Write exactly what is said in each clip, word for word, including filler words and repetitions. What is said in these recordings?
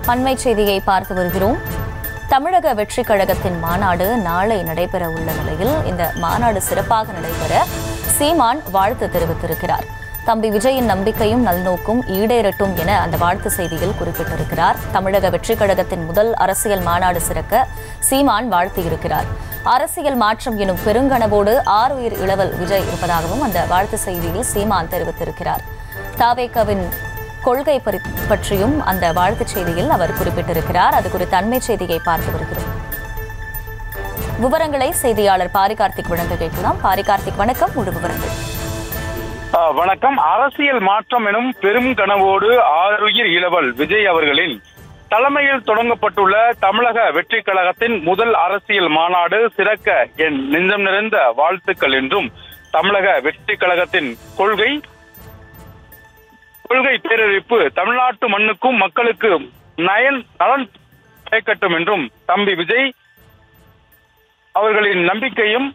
அண்மை செய்தியை பார்த்து வருகிறோம். தமிழக வெற்றி கழகத்தின் மாநாடு நாளை நடைபெற உள்ள நிலையில் இந்த மாநாடு சிறப்பாக நடைபெற சீமான் வாழ்த்து தெரிவித்திருக்கிறார். தம்பி விஜயின் நம்பிக்கையும் நல்நோக்கும் ஈடேறட்டும் என அந்த வாழ்த்து செய்தியில் குறிப்பிட்டிருக்கிறார். தமிழக வெற்றி கழகத்தின் முதல் அரசியல் மாநாடு சிறக்க சீமான் வாழ்த்தியிருக்கிறார். அரசியல் மாற்றம் எனும் பெருங்கனவோடு ஆறுயிர் இளவல் விஜய் இருப்பதாகவும் அந்த வாழ்த்து செய்தியில் சீமான் தெரிவித்திருக்கிறார். தவேகவின் கொள்கை பற்றியும் அந்த வாழ்த்துச் செய்தியில் அவர் குறிப்பிட்டிருக்கிறார். அது குறித்த அண்மை செய்தியை பார்த்து வருகிறோம். விவரங்களை செய்தியாளர் பாரிகார்த்திக் வழங்க கேட்கலாம். பாரிகார்த்திக், வணக்கம். முழு விவரங்கள். வணக்கம். அரசியல் மாற்றம் எனும் பெரும் கனவோடு ஆறுயிர் இளவல் விஜய் அவர்களின் தலைமையில் தொடங்கப்பட்டுள்ள தமிழக வெற்றி கழகத்தின் முதல் அரசியல் மாநாடு சிறக்க என் நெஞ்சம் நிறைந்த வாழ்த்துக்கள் என்றும், தமிழக வெற்றி கழகத்தின் கொள்கை கொள்கை பேரறிவிப்பு தமிழ்நாட்டு மண்ணுக்கும் மக்களுக்கு நயன் நலன் கிடைக்கட்டும் என்றும், தம்பி விஜய் அவர்களின் நம்பிக்கையும்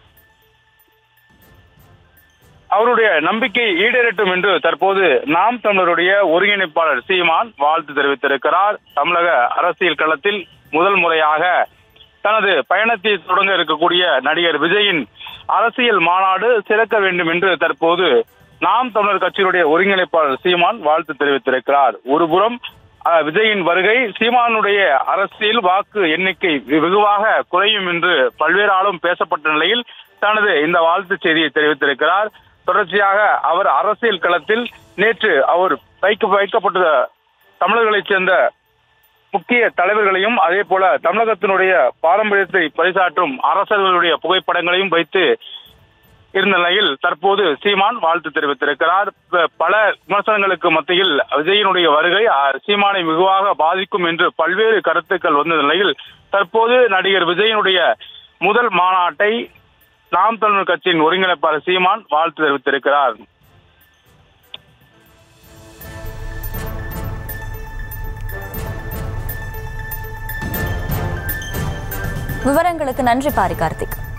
அவருடைய நம்பிக்கை ஈடேறட்டும் என்று தற்போது நாம் தமிழருடைய ஒருங்கிணைப்பாளர் சீமான் வாழ்த்து தெரிவித்திருக்கிறார். தமிழக அரசியல் களத்தில் முதல் முறையாக தனது பயணத்தை தொடங்க இருக்கக்கூடிய நடிகர் விஜயின் அரசியல் மாநாடு சிறக்க வேண்டும் என்று தற்போது நாம் தமிழர் கட்சியினுடைய ஒருங்கிணைப்பாளர் சீமான் வாழ்த்து தெரிவித்திருக்கிறார். ஒருபுறம் விஜயின் வருகை சீமானுடைய அரசியல் வாக்கு எண்ணிக்கை வெகுவாக குறையும் என்று பல்வேறு ஆளும் பேசப்பட்ட நிலையில் தனது இந்த வாழ்த்து செய்தியை தெரிவித்திருக்கிறார். தொடர்ச்சியாக அவர் அரசியல் களத்தில் நேற்று அவர் வைக்க வைக்கப்பட்ட தமிழர்களைச் சேர்ந்த முக்கிய தலைவர்களையும் அதே போல தமிழகத்தினுடைய பாரம்பரியத்தை பறைசாற்றும் அரசர்களுடைய புகைப்படங்களையும் வைத்து இருந்த நிலையில் தற்போது சீமான் வாழ்த்து தெரிவித்திருக்கிறார். பல விமர்சனங்களுக்கு மத்தியில் விஜயினுடைய வருகை சீமானை வெகுவாக பாதிக்கும் என்று பல்வேறு கருத்துக்கள் வந்த நிலையில் தற்போது நடிகர் விஜயினுடைய முதல் மாநாட்டை நாம் தமிழர் கட்சியின் ஒருங்கிணைப்பாளர் சீமான் வாழ்த்து தெரிவித்திருக்கிறார். விவரங்களுக்கு நன்றி பாரிகார்த்திக்.